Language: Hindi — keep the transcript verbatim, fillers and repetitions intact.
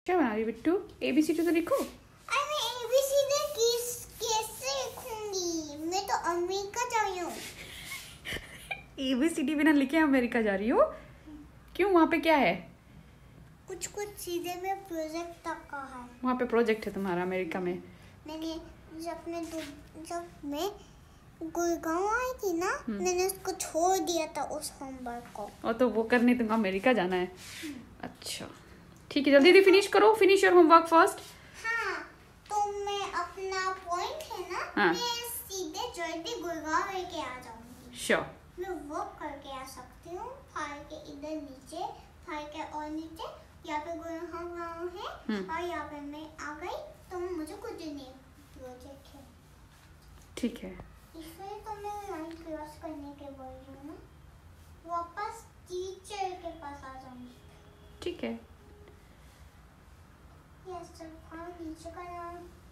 क्या बना रही Bittu? A B C D तो लिखो। अरे ए बी सी डी किस कैसे लिखूंगी? मैं तो अमेरिका जा रही हूँ। ए बी सी डी बिना लिखे अमेरिका जा रही हो? क्यों, वहाँ पे क्या है? कुछ कुछ चीजें में प्रोजेक्ट तक का है। वहाँ पे प्रोजेक्ट है तुम्हारा अमेरिका में? मैंने जब मैं जब मैं गुड़गांव आई थी ना, मैंने उसको छोड़ दिया था उस होमवर्क को। और तो वो करने तुम अमेरिका जाना है? अच्छा ठीक है, जल्दी जल्दी फिनिश करो। Finish your homework first. हाँ, तो मैं अपना पॉइंट है ना, हाँ. मैं सीधे जल्दी गुड़गांव लेके आ जाऊंगी। श्योर। मैं वॉक करके आ सकती हूँ। फाइल के इधर नीचे, फाइल के और नीचे, यहाँ पे गुड़गांव गाँव है और यहाँ पे मैं आ गई तो मुझे कुछ नहीं प्रोजेक्ट है। ठीक है, इसलिए तो मैं लाइन क्रॉस करने के बोल रही हूँ ना, वापस टीचर के पास आ जाऊंगी। ठीक है। यस सर, नीचे का नाम